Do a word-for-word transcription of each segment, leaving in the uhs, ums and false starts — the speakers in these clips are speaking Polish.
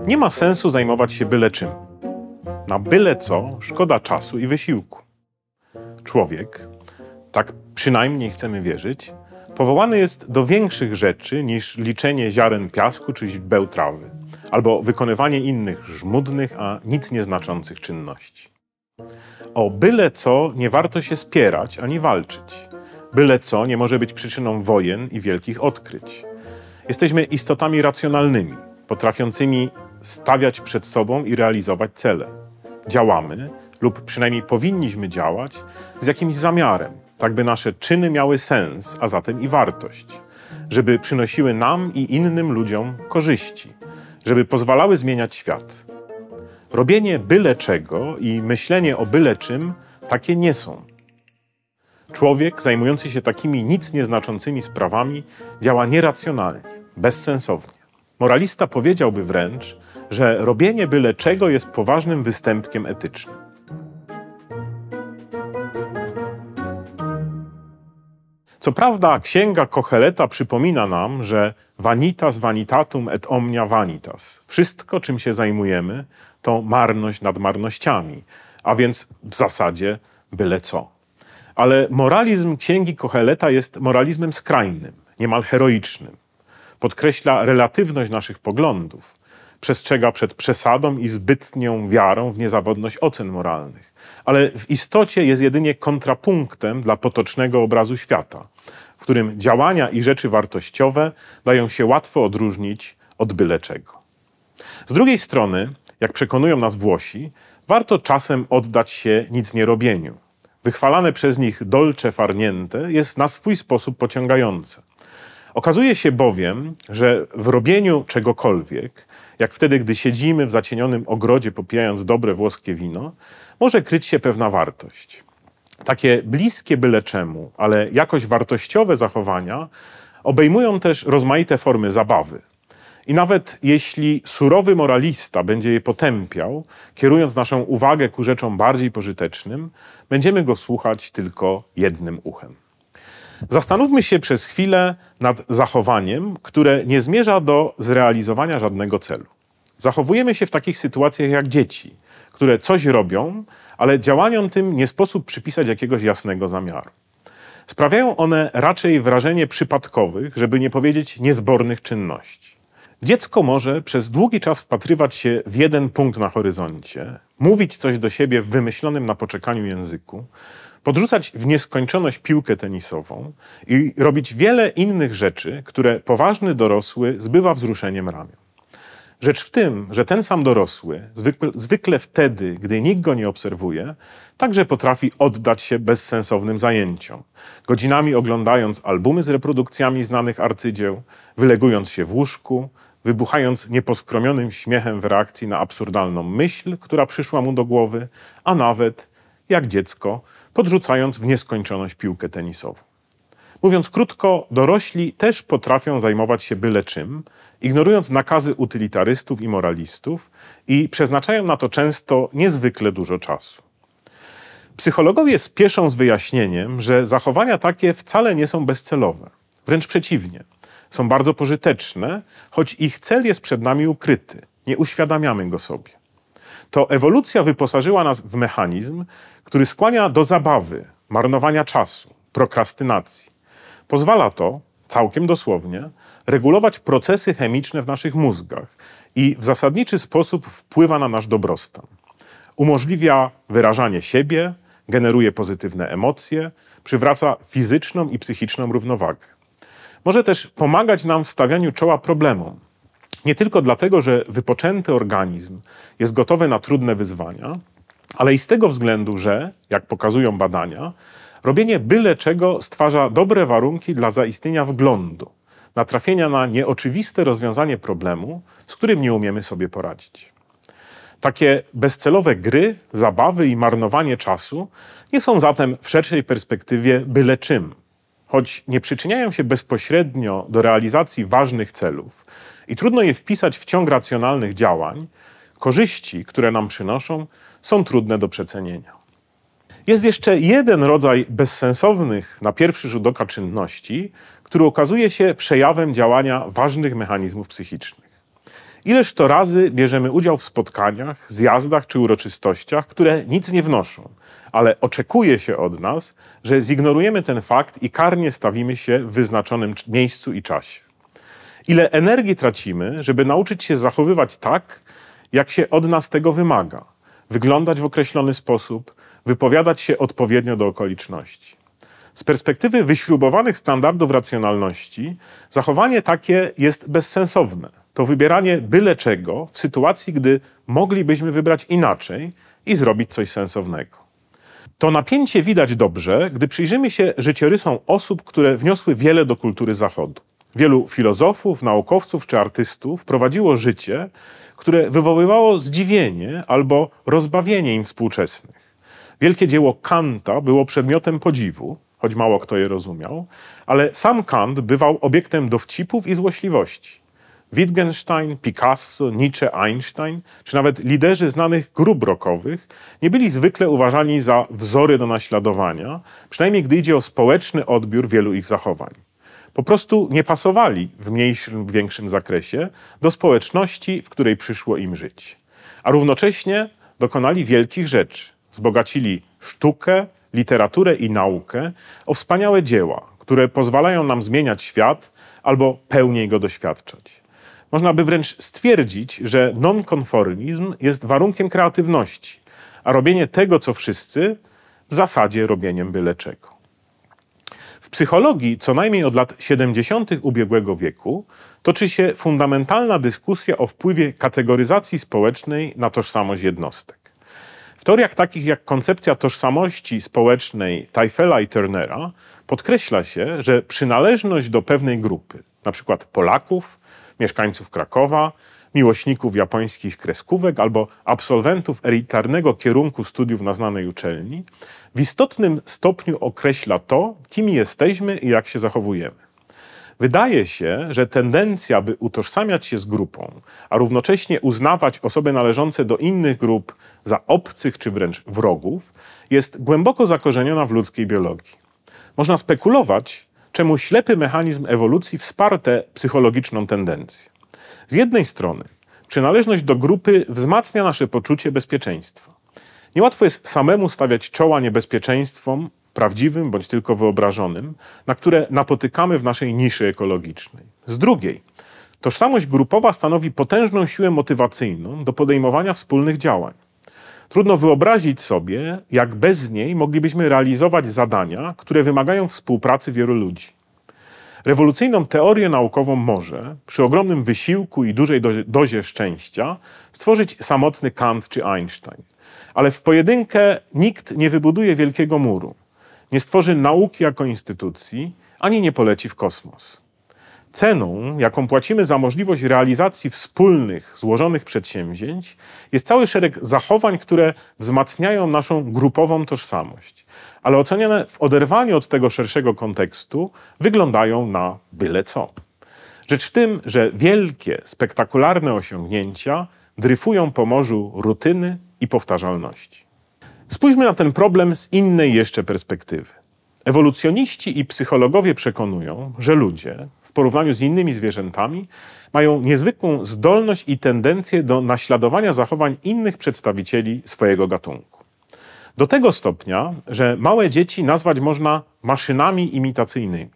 Nie ma sensu zajmować się byle czym. Na byle co szkoda czasu i wysiłku. Człowiek, tak przynajmniej chcemy wierzyć, powołany jest do większych rzeczy niż liczenie ziaren piasku czy źdźbeł trawy, albo wykonywanie innych żmudnych, a nic nieznaczących czynności. O byle co nie warto się spierać ani walczyć. Byle co nie może być przyczyną wojen i wielkich odkryć. Jesteśmy istotami racjonalnymi, potrafiącymi stawiać przed sobą i realizować cele. Działamy, lub przynajmniej powinniśmy działać, z jakimś zamiarem, tak by nasze czyny miały sens, a zatem i wartość. Żeby przynosiły nam i innym ludziom korzyści, żeby pozwalały zmieniać świat. Robienie byle czego i myślenie o byle czym takie nie są. Człowiek zajmujący się takimi nic nieznaczącymi sprawami działa nieracjonalnie, bezsensownie. Moralista powiedziałby wręcz, że robienie byle czego jest poważnym występkiem etycznym. Co prawda księga Koheleta przypomina nam, że vanitas vanitatum et omnia vanitas. Wszystko, czym się zajmujemy, to marność nad marnościami, a więc w zasadzie byle co. Ale moralizm księgi Koheleta jest moralizmem skrajnym, niemal heroicznym. Podkreśla relatywność naszych poglądów, przestrzega przed przesadą i zbytnią wiarą w niezawodność ocen moralnych, ale w istocie jest jedynie kontrapunktem dla potocznego obrazu świata, w którym działania i rzeczy wartościowe dają się łatwo odróżnić od byle czego. Z drugiej strony, jak przekonują nas Włosi, warto czasem oddać się nicnierobieniu. Wychwalane przez nich dolce far niente jest na swój sposób pociągające. Okazuje się bowiem, że w robieniu czegokolwiek, jak wtedy, gdy siedzimy w zacienionym ogrodzie popijając dobre włoskie wino, może kryć się pewna wartość. Takie bliskie byle czemu, ale jakoś wartościowe zachowania obejmują też rozmaite formy zabawy. I nawet jeśli surowy moralista będzie je potępiał, kierując naszą uwagę ku rzeczom bardziej pożytecznym, będziemy go słuchać tylko jednym uchem. Zastanówmy się przez chwilę nad zachowaniem, które nie zmierza do zrealizowania żadnego celu. Zachowujemy się w takich sytuacjach jak dzieci, które coś robią, ale działaniom tym nie sposób przypisać jakiegoś jasnego zamiaru. Sprawiają one raczej wrażenie przypadkowych, żeby nie powiedzieć niezbornych czynności. Dziecko może przez długi czas wpatrywać się w jeden punkt na horyzoncie, mówić coś do siebie w wymyślonym na poczekaniu języku, podrzucać w nieskończoność piłkę tenisową i robić wiele innych rzeczy, które poważny dorosły zbywa wzruszeniem ramion. Rzecz w tym, że ten sam dorosły, zwykle, zwykle wtedy, gdy nikt go nie obserwuje, także potrafi oddać się bezsensownym zajęciom, godzinami oglądając albumy z reprodukcjami znanych arcydzieł, wylegując się w łóżku, wybuchając nieposkromionym śmiechem w reakcji na absurdalną myśl, która przyszła mu do głowy, a nawet, jak dziecko, podrzucając w nieskończoność piłkę tenisową. Mówiąc krótko, dorośli też potrafią zajmować się byle czym, ignorując nakazy utylitarystów i moralistów i przeznaczają na to często niezwykle dużo czasu. Psychologowie spieszą z wyjaśnieniem, że zachowania takie wcale nie są bezcelowe. Wręcz przeciwnie. Są bardzo pożyteczne, choć ich cel jest przed nami ukryty. Nie uświadamiamy go sobie. To ewolucja wyposażyła nas w mechanizm, który skłania do zabawy, marnowania czasu, prokrastynacji. Pozwala to, całkiem dosłownie, regulować procesy chemiczne w naszych mózgach i w zasadniczy sposób wpływa na nasz dobrostan. Umożliwia wyrażanie siebie, generuje pozytywne emocje, przywraca fizyczną i psychiczną równowagę. Może też pomagać nam w stawianiu czoła problemom. Nie tylko dlatego, że wypoczęty organizm jest gotowy na trudne wyzwania, ale i z tego względu, że, jak pokazują badania, robienie byle czego stwarza dobre warunki dla zaistnienia wglądu, natrafienia na nieoczywiste rozwiązanie problemu, z którym nie umiemy sobie poradzić. Takie bezcelowe gry, zabawy i marnowanie czasu nie są zatem w szerszej perspektywie byle czym. Choć nie przyczyniają się bezpośrednio do realizacji ważnych celów i trudno je wpisać w ciąg racjonalnych działań, korzyści, które nam przynoszą, są trudne do przecenienia. Jest jeszcze jeden rodzaj bezsensownych na pierwszy rzut oka czynności, który okazuje się przejawem działania ważnych mechanizmów psychicznych. Ileż to razy bierzemy udział w spotkaniach, zjazdach czy uroczystościach, które nic nie wnoszą, ale oczekuje się od nas, że zignorujemy ten fakt i karnie stawimy się w wyznaczonym miejscu i czasie. Ile energii tracimy, żeby nauczyć się zachowywać tak, jak się od nas tego wymaga, wyglądać w określony sposób, wypowiadać się odpowiednio do okoliczności. Z perspektywy wyśrubowanych standardów racjonalności, zachowanie takie jest bezsensowne. To wybieranie byle czego w sytuacji, gdy moglibyśmy wybrać inaczej i zrobić coś sensownego. To napięcie widać dobrze, gdy przyjrzymy się życiorysom osób, które wniosły wiele do kultury Zachodu. Wielu filozofów, naukowców czy artystów prowadziło życie, które wywoływało zdziwienie albo rozbawienie im współczesnych. Wielkie dzieło Kanta było przedmiotem podziwu, choć mało kto je rozumiał, ale sam Kant bywał obiektem dowcipów i złośliwości. Wittgenstein, Picasso, Nietzsche, Einstein, czy nawet liderzy znanych grup rockowych nie byli zwykle uważani za wzory do naśladowania, przynajmniej gdy idzie o społeczny odbiór wielu ich zachowań. Po prostu nie pasowali w mniejszym lub większym zakresie do społeczności, w której przyszło im żyć. A równocześnie dokonali wielkich rzeczy. Wzbogacili sztukę, literaturę i naukę o wspaniałe dzieła, które pozwalają nam zmieniać świat albo pełniej go doświadczać. Można by wręcz stwierdzić, że nonkonformizm jest warunkiem kreatywności, a robienie tego, co wszyscy, w zasadzie robieniem byle czego. W psychologii co najmniej od lat siedemdziesiątych ubiegłego wieku toczy się fundamentalna dyskusja o wpływie kategoryzacji społecznej na tożsamość jednostek. W teoriach takich jak koncepcja tożsamości społecznej Teufela i Turnera podkreśla się, że przynależność do pewnej grupy, np. Polaków, mieszkańców Krakowa, miłośników japońskich kreskówek albo absolwentów elitarnego kierunku studiów na znanej uczelni, w istotnym stopniu określa to, kim jesteśmy i jak się zachowujemy. Wydaje się, że tendencja, by utożsamiać się z grupą, a równocześnie uznawać osoby należące do innych grup za obcych czy wręcz wrogów, jest głęboko zakorzeniona w ludzkiej biologii. Można spekulować, czemu ślepy mechanizm ewolucji wsparł tę psychologiczną tendencję. Z jednej strony przynależność do grupy wzmacnia nasze poczucie bezpieczeństwa. Niełatwo jest samemu stawiać czoła niebezpieczeństwom, prawdziwym bądź tylko wyobrażonym, na które napotykamy w naszej niszy ekologicznej. Z drugiej, tożsamość grupowa stanowi potężną siłę motywacyjną do podejmowania wspólnych działań. Trudno wyobrazić sobie, jak bez niej moglibyśmy realizować zadania, które wymagają współpracy wielu ludzi. Rewolucyjną teorię naukową może, przy ogromnym wysiłku i dużej dozie szczęścia, stworzyć samotny Kant czy Einstein. Ale w pojedynkę nikt nie wybuduje wielkiego muru, nie stworzy nauki jako instytucji, ani nie poleci w kosmos. Ceną, jaką płacimy za możliwość realizacji wspólnych, złożonych przedsięwzięć, jest cały szereg zachowań, które wzmacniają naszą grupową tożsamość, ale oceniane w oderwaniu od tego szerszego kontekstu wyglądają na byle co. Rzecz w tym, że wielkie, spektakularne osiągnięcia dryfują po morzu rutyny i powtarzalności. Spójrzmy na ten problem z innej jeszcze perspektywy. Ewolucjoniści i psychologowie przekonują, że ludzie, w porównaniu z innymi zwierzętami, mają niezwykłą zdolność i tendencję do naśladowania zachowań innych przedstawicieli swojego gatunku. Do tego stopnia, że małe dzieci nazwać można maszynami imitacyjnymi.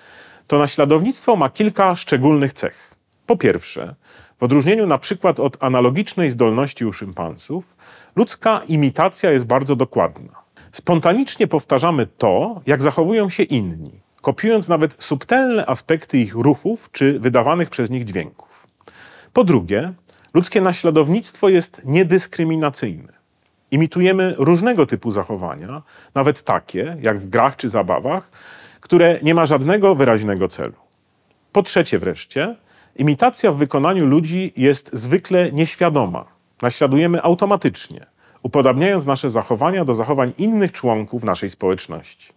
To naśladownictwo ma kilka szczególnych cech. Po pierwsze, w odróżnieniu na przykład od analogicznej zdolności u szympansów, ludzka imitacja jest bardzo dokładna. Spontanicznie powtarzamy to, jak zachowują się inni, kopiując nawet subtelne aspekty ich ruchów czy wydawanych przez nich dźwięków. Po drugie, ludzkie naśladownictwo jest niedyskryminacyjne. Imitujemy różnego typu zachowania, nawet takie, jak w grach czy zabawach, które nie ma żadnego wyraźnego celu. Po trzecie wreszcie, imitacja w wykonaniu ludzi jest zwykle nieświadoma. Naśladujemy automatycznie, upodabniając nasze zachowania do zachowań innych członków naszej społeczności.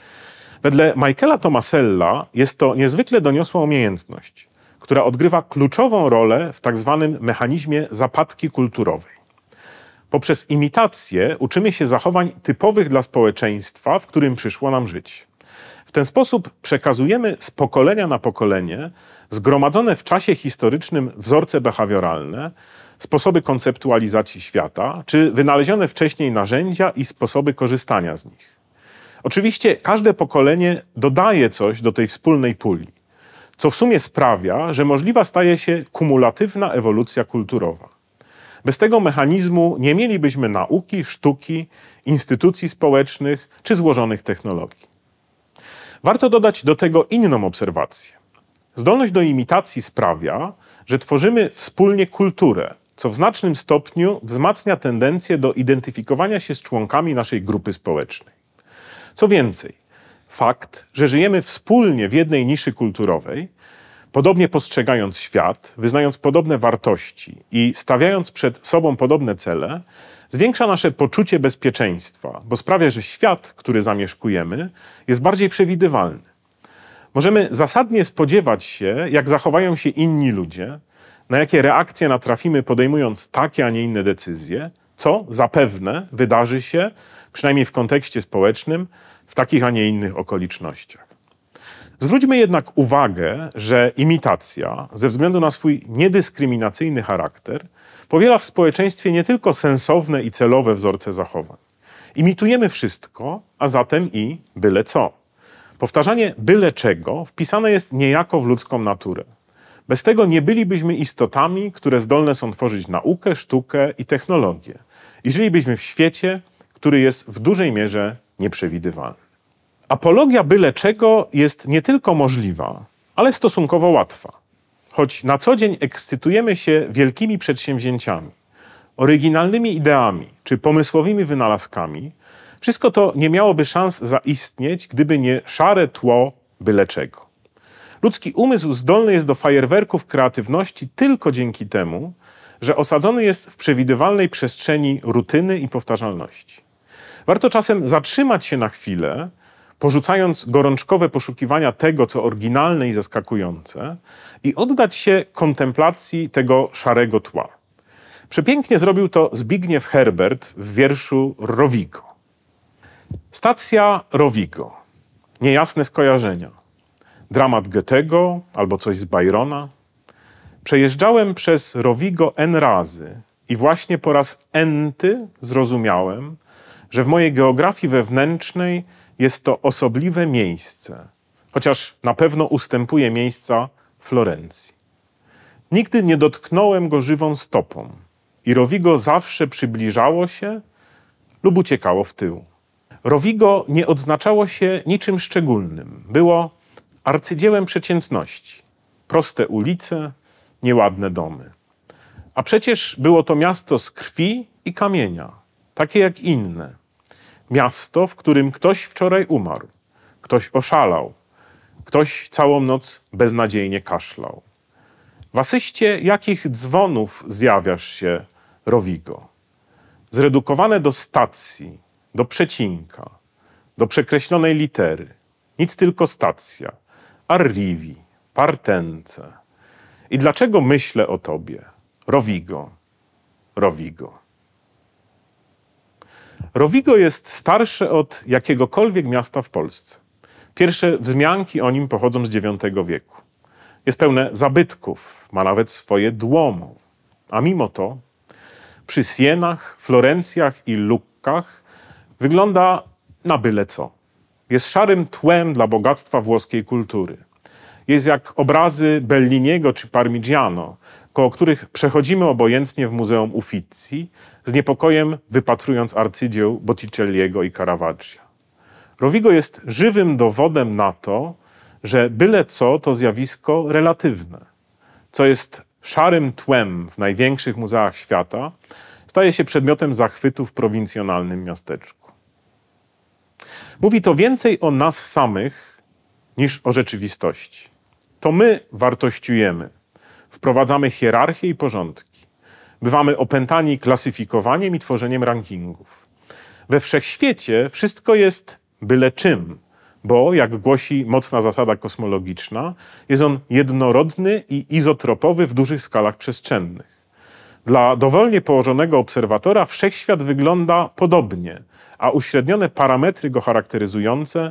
Wedle Michaela Tomasella jest to niezwykle doniosła umiejętność, która odgrywa kluczową rolę w tak zwanym mechanizmie zapadki kulturowej. Poprzez imitację uczymy się zachowań typowych dla społeczeństwa, w którym przyszło nam żyć. W ten sposób przekazujemy z pokolenia na pokolenie zgromadzone w czasie historycznym wzorce behawioralne, sposoby konceptualizacji świata, czy wynalezione wcześniej narzędzia i sposoby korzystania z nich. Oczywiście każde pokolenie dodaje coś do tej wspólnej puli, co w sumie sprawia, że możliwa staje się kumulatywna ewolucja kulturowa. Bez tego mechanizmu nie mielibyśmy nauki, sztuki, instytucji społecznych czy złożonych technologii. Warto dodać do tego inną obserwację. Zdolność do imitacji sprawia, że tworzymy wspólnie kulturę, co w znacznym stopniu wzmacnia tendencję do identyfikowania się z członkami naszej grupy społecznej. Co więcej, fakt, że żyjemy wspólnie w jednej niszy kulturowej, podobnie postrzegając świat, wyznając podobne wartości i stawiając przed sobą podobne cele, zwiększa nasze poczucie bezpieczeństwa, bo sprawia, że świat, który zamieszkujemy, jest bardziej przewidywalny. Możemy zasadnie spodziewać się, jak zachowają się inni ludzie, na jakie reakcje natrafimy, podejmując takie, a nie inne decyzje, co zapewne wydarzy się, przynajmniej w kontekście społecznym, w takich, a nie innych okolicznościach. Zwróćmy jednak uwagę, że imitacja, ze względu na swój niedyskryminacyjny charakter, powiela w społeczeństwie nie tylko sensowne i celowe wzorce zachowań. Imitujemy wszystko, a zatem i byle co. Powtarzanie byle czego wpisane jest niejako w ludzką naturę. Bez tego nie bylibyśmy istotami, które zdolne są tworzyć naukę, sztukę i technologię. I żylibyśmy w świecie, który jest w dużej mierze nieprzewidywalny. Apologia byle czego jest nie tylko możliwa, ale stosunkowo łatwa. Choć na co dzień ekscytujemy się wielkimi przedsięwzięciami, oryginalnymi ideami czy pomysłowymi wynalazkami, wszystko to nie miałoby szans zaistnieć, gdyby nie szare tło byle czego. Ludzki umysł zdolny jest do fajerwerków kreatywności tylko dzięki temu, że osadzony jest w przewidywalnej przestrzeni rutyny i powtarzalności. Warto czasem zatrzymać się na chwilę, porzucając gorączkowe poszukiwania tego, co oryginalne i zaskakujące, i oddać się kontemplacji tego szarego tła. Przepięknie zrobił to Zbigniew Herbert w wierszu Rovigo. Stacja Rovigo. Niejasne skojarzenia. Dramat Goethego albo coś z Byrona. Przejeżdżałem przez Rovigo n razy i właśnie po raz enty zrozumiałem, że w mojej geografii wewnętrznej jest to osobliwe miejsce, chociaż na pewno ustępuje miejsca Florencji. Nigdy nie dotknąłem go żywą stopą i Rovigo zawsze przybliżało się lub uciekało w tył. Rovigo nie odznaczało się niczym szczególnym. Było arcydziełem przeciętności. Proste ulice, nieładne domy. A przecież było to miasto z krwi i kamienia, takie jak inne. Miasto, w którym ktoś wczoraj umarł, ktoś oszalał, ktoś całą noc beznadziejnie kaszlał. W asyście jakich dzwonów zjawiasz się, Rovigo? Zredukowane do stacji, do przecinka, do przekreślonej litery. Nic tylko stacja. Arrivi, partence. I dlaczego myślę o tobie? Rovigo, Rovigo. Rovigo jest starsze od jakiegokolwiek miasta w Polsce. Pierwsze wzmianki o nim pochodzą z dziewiątego wieku. Jest pełne zabytków, ma nawet swoje Duomo. A mimo to przy Sienach, Florencjach i Lukkach wygląda na byle co. Jest szarym tłem dla bogactwa włoskiej kultury. Jest jak obrazy Belliniego czy Parmigiano, koło których przechodzimy obojętnie w Muzeum Uffizi, z niepokojem wypatrując arcydzieł Botticelliego i Caravaggia. Rovigo jest żywym dowodem na to, że byle co to zjawisko relatywne. Co jest szarym tłem w największych muzeach świata, staje się przedmiotem zachwytu w prowincjonalnym miasteczku. Mówi to więcej o nas samych niż o rzeczywistości. To my wartościujemy, wprowadzamy hierarchię i porządki. Bywamy opętani klasyfikowaniem i tworzeniem rankingów. We wszechświecie wszystko jest byle czym, bo, jak głosi mocna zasada kosmologiczna, jest on jednorodny i izotropowy w dużych skalach przestrzennych. Dla dowolnie położonego obserwatora wszechświat wygląda podobnie, a uśrednione parametry go charakteryzujące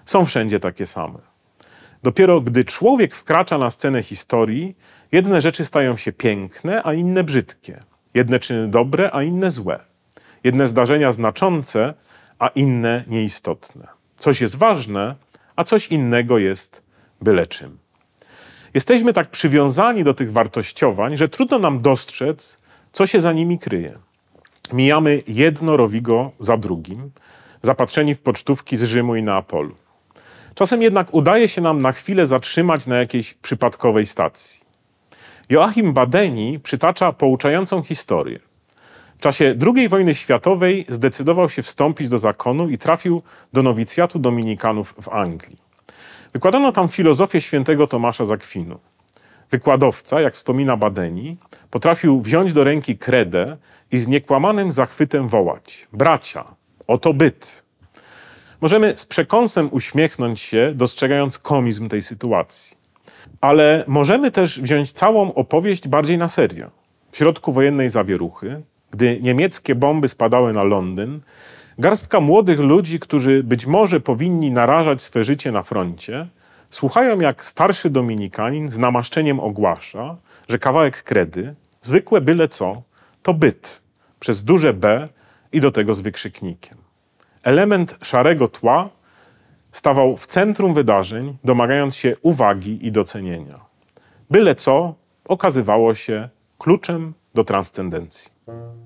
są wszędzie takie same. Dopiero gdy człowiek wkracza na scenę historii, jedne rzeczy stają się piękne, a inne brzydkie. Jedne czyny dobre, a inne złe. Jedne zdarzenia znaczące, a inne nieistotne. Coś jest ważne, a coś innego jest byle czym. Jesteśmy tak przywiązani do tych wartościowań, że trudno nam dostrzec, co się za nimi kryje. Mijamy jedno rowigo za drugim, zapatrzeni w pocztówki z Rzymu i Neapolu. Czasem jednak udaje się nam na chwilę zatrzymać na jakiejś przypadkowej stacji. Joachim Badeni przytacza pouczającą historię. W czasie drugiej wojny światowej zdecydował się wstąpić do zakonu i trafił do nowicjatu dominikanów w Anglii. Wykładano tam filozofię świętego Tomasza z Akwinu. Wykładowca, jak wspomina Badeni, potrafił wziąć do ręki kredę i z niekłamanym zachwytem wołać: bracia, oto byt. Możemy z przekąsem uśmiechnąć się, dostrzegając komizm tej sytuacji. Ale możemy też wziąć całą opowieść bardziej na serio. W środku wojennej zawieruchy, gdy niemieckie bomby spadały na Londyn, garstka młodych ludzi, którzy być może powinni narażać swe życie na froncie, słuchają, jak starszy dominikanin z namaszczeniem ogłasza, że kawałek kredy, zwykłe byle co, to byt, przez duże B i do tego z wykrzyknikiem. Element szarego tła stawał w centrum wydarzeń, domagając się uwagi i docenienia. Byle co okazywało się kluczem do transcendencji.